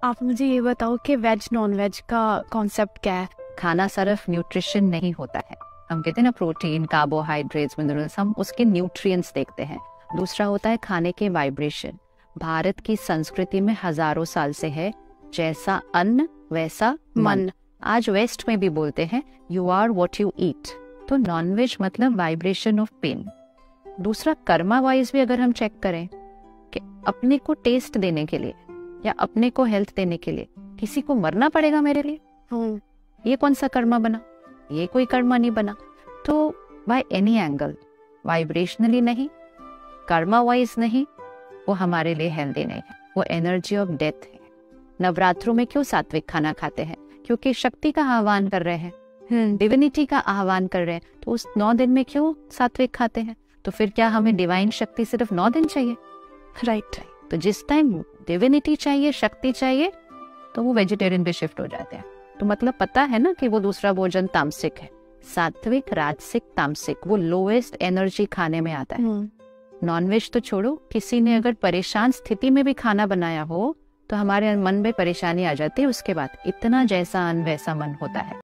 आप मुझे ये बताओ कि वेज नॉन वेज का कॉन्सेप्ट क्या है? खाना सिर्फ न्यूट्रिशन नहीं होता है। हम कहते हैं ना प्रोटीन, कार्बोहाइड्रेट्स, मिनरल्स, हम उसके न्यूट्रिएंट्स देखते हैं। दूसरा होता है खाने के वाइब्रेशन। भारत की संस्कृति में हजारों साल से है, जैसा अन्न वैसा मन। आज वेस्ट में भी बोलते हैं you are what you eat. तो नॉनवेज मतलब वाइब्रेशन ऑफ पेन। दूसरा कर्मा वाइज भी अगर हम चेक करें कि अपने को टेस्ट देने के लिए या अपने को हेल्थ देने के लिए किसी को मरना पड़ेगा मेरे लिए, ये कौन सा कर्मा बना? ये कोई कर्मा नहीं बना। तो बाय एनी एंगल, वाइब्रेशनली नहीं, कर्मा वाइज नहीं, वो हमारे लिए हेल्दी नहीं है, वो एनर्जी ऑफ डेथ है। नवरात्रों में क्यों सात्विक खाना खाते हैं? क्योंकि शक्ति का आह्वान कर रहे हैं, डिविनिटी का आह्वान कर रहे हैं। तो उस 9 दिन में क्यों सात्विक खाते हैं? तो फिर क्या हमें डिवाइन शक्ति सिर्फ 9 दिन चाहिए? राइट। तो जिस टाइम डिविनिटी चाहिए, शक्ति चाहिए, तो वो वेजिटेरियन पे शिफ्ट हो जाते हैं। तो मतलब पता है ना कि वो दूसरा भोजन तामसिक है। सात्विक, राजसिक, तामसिक, वो लोएस्ट एनर्जी खाने में आता है। नॉनवेज तो छोड़ो, किसी ने अगर परेशान स्थिति में भी खाना बनाया हो तो हमारे मन में परेशानी आ जाती है। उसके बाद इतना जैसा अन्न वैसा मन होता है।